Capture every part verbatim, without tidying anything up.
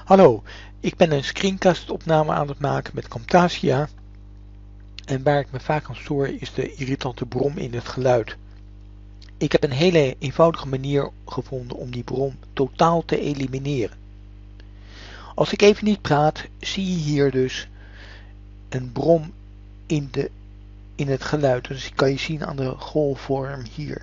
Hallo, ik ben een screencast-opname aan het maken met Camtasia en waar ik me vaak aan stoor is de irritante brom in het geluid. Ik heb een hele eenvoudige manier gevonden om die brom totaal te elimineren. Als ik even niet praat, zie je hier dus een brom in, de, in het geluid. Dus die kan je zien aan de golfvorm hier.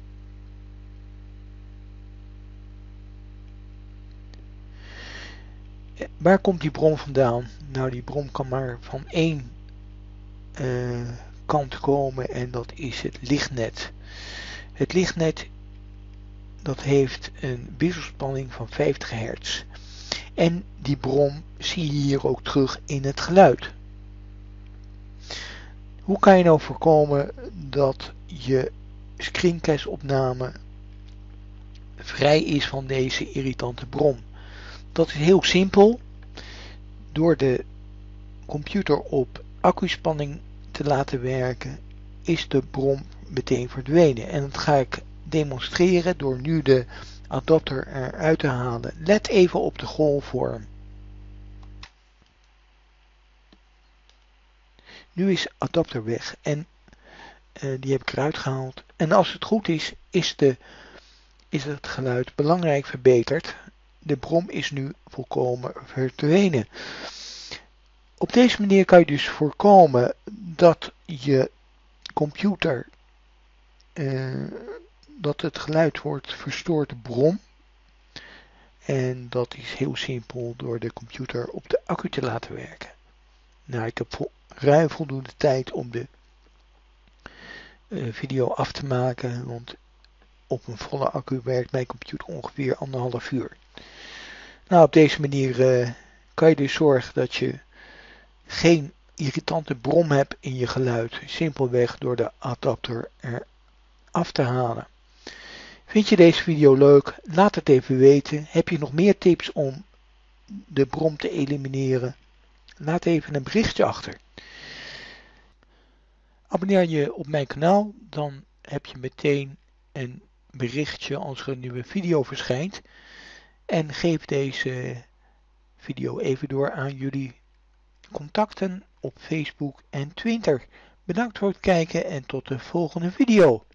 Waar komt die brom vandaan? Nou, die brom kan maar van één uh, kant komen en dat is het lichtnet. Het lichtnet dat heeft een wisselspanning van vijftig hertz. En die brom zie je hier ook terug in het geluid. Hoe kan je nou voorkomen dat je screencast-opname vrij is van deze irritante brom? Dat is heel simpel. Door de computer op accuspanning te laten werken is de brom meteen verdwenen. En dat ga ik demonstreren door nu de adapter eruit te halen. Let even op de golfvorm. Nu is de adapter weg en uh, die heb ik eruit gehaald. En als het goed is, is, de, is het geluid belangrijk verbeterd. De brom is nu volkomen verdwenen. Op deze manier kan je dus voorkomen dat je computer, uh, dat het geluid wordt verstoord door brom. En dat is heel simpel door de computer op de accu te laten werken. Nou, ik heb vol, ruim voldoende tijd om de uh, video af te maken, want op een volle accu werkt mijn computer ongeveer anderhalf uur. Nou, op deze manier uh, kan je dus zorgen dat je geen irritante brom hebt in je geluid, simpelweg door de adapter eraf te halen. Vind je deze video leuk? Laat het even weten. Heb je nog meer tips om de brom te elimineren? Laat even een berichtje achter. Abonneer je op mijn kanaal, dan heb je meteen een berichtje als er een nieuwe video verschijnt. En geef deze video even door aan jullie contacten op Facebook en Twitter. Bedankt voor het kijken en tot de volgende video.